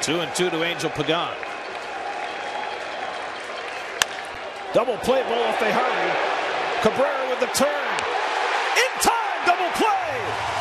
2-2 to Angel Pagan. Double play ball if they hurry. Cabrera with the turn. In time, double play.